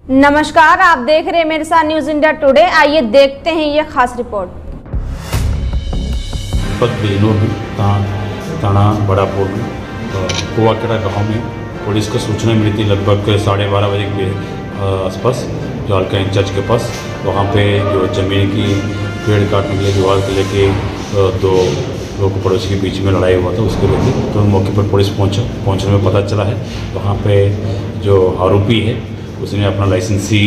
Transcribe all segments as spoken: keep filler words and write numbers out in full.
नमस्कार, आप देख रहे हैं मेरे साथ न्यूज इंडिया टुडे। आइए देखते हैं ये खास रिपोर्ट। थाना बड़ापुर कुआखेड़ा गांव में पुलिस को सूचना मिली थी लगभग साढ़े बारह बजे के आसपास, जो हल्का इंचार्ज के पास। वहाँ पे जो ज़मीन की पेड़ काटने के लिए विवाद को लेके दो लोग पड़ोसी के बीच में लड़ाई हुआ था, उसके लेके तो मौके पर पुलिस पहुँचा। पहुँचने में पता चला है वहाँ पे जो आरोपी है उसने अपना लाइसेंसी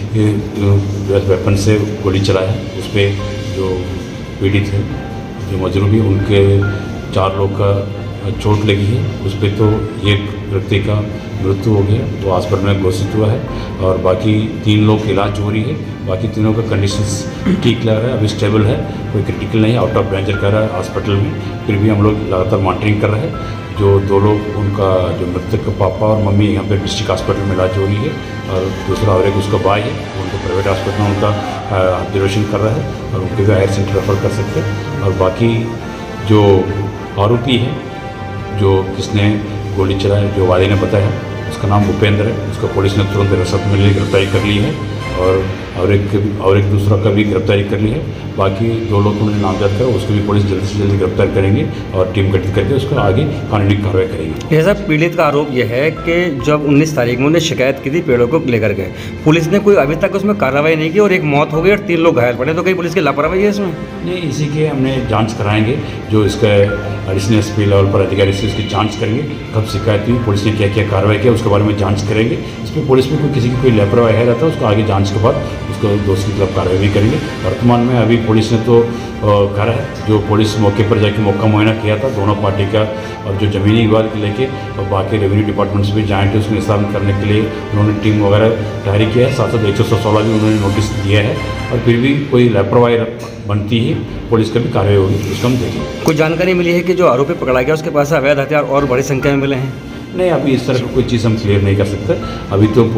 वेपन से गोली चलाया। उस पर जो पीड़ित है, जो मजरूबी, उनके चार लोग का चोट लगी है। उस पर तो एक व्यक्ति का मृत्यु हो गया, वो हॉस्पिटल में घोषित हुआ है, और बाकी तीन लोग इलाज हो रही है। बाकी तीनों का कंडीशंस ठीक लग रहा है, अभी स्टेबल है, कोई क्रिटिकल नहीं है, आउट ऑफ डेंजर कर रहा है हॉस्पिटल में। फिर भी हम लोग लगातार मॉनिटरिंग कर रहे हैं। जो दो लोग, उनका जो मृतक का पापा और मम्मी यहाँ पे डिस्ट्रिक्ट हॉस्पिटल में इलाज हो रही है, और दूसरा और एक उसका भाई है, उनको प्राइवेट हॉस्पिटल में उनका ऑब्जर्वेशन कर रहा है, और उनके भी हायर सेंटर रेफर कर सकते हैं। और बाकी जो आरोपी है, जो किसने गोली चलाई, जो वादी ने बताया, उसका नाम भूपेंद्र है। उसको पुलिस ने तुरंत हिरासत में ले गिरफ्तारी कर ली है, और और एक और एक दूसरा का भी गिरफ्तारी कर ली है। बाकी दो लोग उन्होंने नामजद करा, उसको भी पुलिस जल्द से जल्द गिरफ्तार करेंगे और टीम गठित करके उसको आगे कानूनी कार्रवाई करेगी। ऐसा पीड़ित का आरोप यह है कि जब उन्नीस तारीख में उन्हें शिकायत की थी पेड़ों को लेकर के, पुलिस ने कोई अभी तक उसमें कार्रवाई नहीं की, और एक मौत हो गई और तीन लोग घायल पड़े। तो कहीं पुलिस की लापरवाही है इसमें? नहीं, इसी के हमने जांच कराएंगे। जो इसका एडिशनल एस पी लेवल पर अधिकारी से इसकी जांच करेंगे, कब शिकायत हुई, पुलिस ने क्या क्या कार्रवाई किया, उसके बारे में जांच करेंगे। इसमें पुलिस में कोई किसी की कोई लापरवाही है रहता है, उसको आगे जांच के बाद उसको दोषी की खिलाफ कार्रवाई भी करेंगे। वर्तमान में अभी पुलिस ने तो करा है, जो पुलिस मौके पर जाके मौका मुआयना किया था दोनों पार्टी का, और जो ज़मीनी विवाद को लेके और बाकी रेवेन्यू डिपार्टमेंट से भी जॉइंट है, उसमें निस्तारण करने के लिए उन्होंने टीम वगैरह तैयारी किया है। साथ साथ एक सौ सोलह भी उन्होंने नोटिस दिया है, और फिर भी कोई लापरवाही बनती है, पुलिस का भी कार्रवाई होगी, उसका हम देखेंगे। कोई जानकारी मिली है कि जो आरोपी पकड़ा गया उसके पास अवैध हथियार और बड़ी संख्या में मिले हैं? नहीं, अभी इस तरह की कोई चीज़ हम क्लियर नहीं कर सकते। अभी तो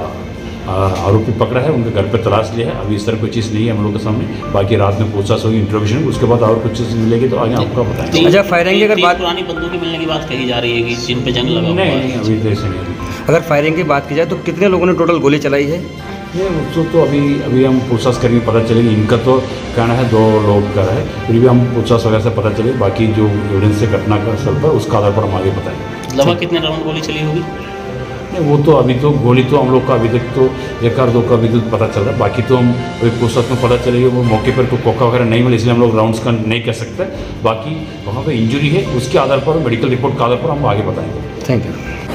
आरोपी पकड़ा है, उनके घर पर तलाश लिया है। अभी इस तरह कोई चीज़ नहीं है हम लोग के सामने। बाकी रात में पूछताछ होगी, इंट्रोगेशन, उसके बाद और कुछ चीज़ मिलेगी तो आगे आपको बताएंगे। अच्छा, फायरिंग की अगर बात, पुरानी बंदूकें मिलने की बात कही जा रही है कि जिन पे जंग लगा हुआ है? नहीं, अभी तो ऐसे नहीं। अगर फायरिंग की बात की जाए तो कितने लोगों ने टोटल गोली चलाई है? नहीं, उसको तो अभी अभी हम पूछताछ करेंगे, पता चलेगी। इनका तो कहना है दो लोग का है, फिर भी हम पूछताछ वगैरह से पता चलेगी। बाकी जो एविडेंस है घटना का स्थल पर, उसका आधार पर हम आगे बताएंगे। लगभग कितने राउंड गोली चली होगी? नहीं, वो तो अभी तो गोली तो हम लोग का अभी तक तो एक आध दो का अभी तो पता चल रहा है। बाकी तो हम अभी पूछताछ में पता चलेगी। वो मौके पर कोई कोका वगैरह नहीं मिले, इसलिए हम लोग राउंड्स का नहीं कर सकते। बाकी वहाँ पर इंजरी है, उसके आधार पर, मेडिकल रिपोर्ट के आधार पर हम आगे बताएंगे। Thank you.